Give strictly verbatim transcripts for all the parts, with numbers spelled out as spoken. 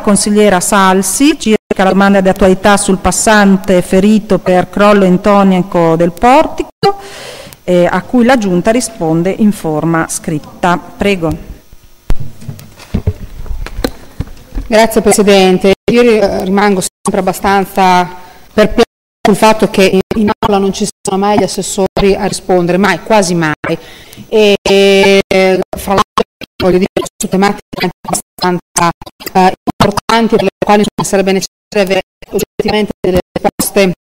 consigliera Salsi circa la domanda di attualità sul passante ferito per crollo intonico del portico, eh, a cui la Giunta risponde in forma scritta. Prego. Grazie Presidente. Io rimango sempre abbastanza perplessa sul fatto che in aula non ci siano mai gli assessori a rispondere, mai, quasi mai. E, e fra l'altro voglio dire su tematiche abbastanza eh, importanti per le quali sarebbe necessario avere oggettivamente delle risposte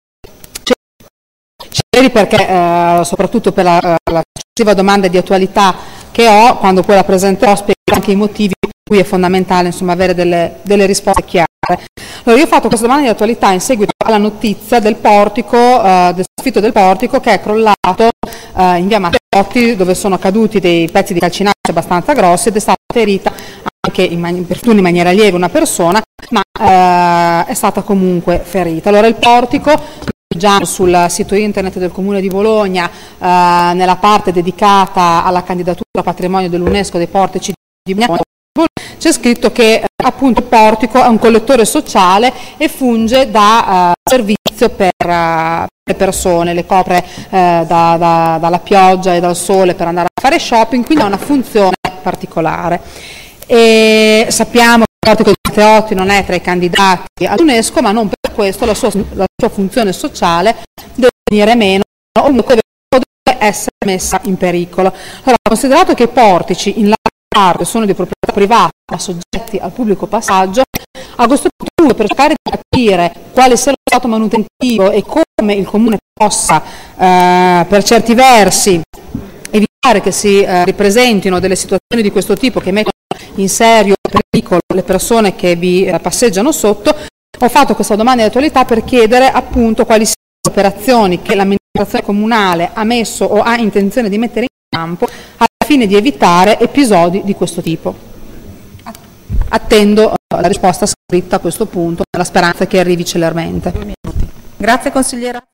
celeri, perché eh, soprattutto per la, la successiva domanda di attualità che ho, quando poi la presenterò, spiego anche i motivi per cui è fondamentale insomma avere delle, delle risposte chiare. Allora, io ho fatto questa domanda di attualità in seguito alla notizia del portico, eh, del soffitto del portico che è crollato eh, in via Matteotti, dove sono caduti dei pezzi di calcinaccio abbastanza grossi ed è stata ferita anche in, man per fortuna in maniera lieve una persona, ma eh, è stata comunque ferita. Allora il portico, già sul sito internet del Comune di Bologna, eh, nella parte dedicata alla candidatura a patrimonio dell'UNESCO dei portici di Bologna, c'è scritto che eh, appunto il portico è un collettore sociale e funge da eh, servizio per, uh, per le persone, le copre eh, da, da, dalla pioggia e dal sole per andare a fare shopping, quindi ha una funzione particolare. E sappiamo che il portico di Matteotti non è tra i candidati all'UNESCO, ma non per questo la sua, la sua funzione sociale deve venire meno o comunque deve essere messa in pericolo. Allora, considerato che i portici in larga parte sono di proprietà privata ma soggetti al pubblico passaggio, a questo punto, per cercare di capire quale sia lo stato manutentivo e come il Comune possa eh, per certi versi evitare che si eh, ripresentino delle situazioni di questo tipo che mettono in serio pericolo le persone che vi eh, passeggiano sotto, ho fatto questa domanda di attualità per chiedere appunto quali siano le operazioni che l'amministrazione comunale ha messo o ha intenzione di mettere in campo al fine di evitare episodi di questo tipo. Attendo la risposta scritta a questo punto, nella speranza che arrivi celermente. Grazie consigliera.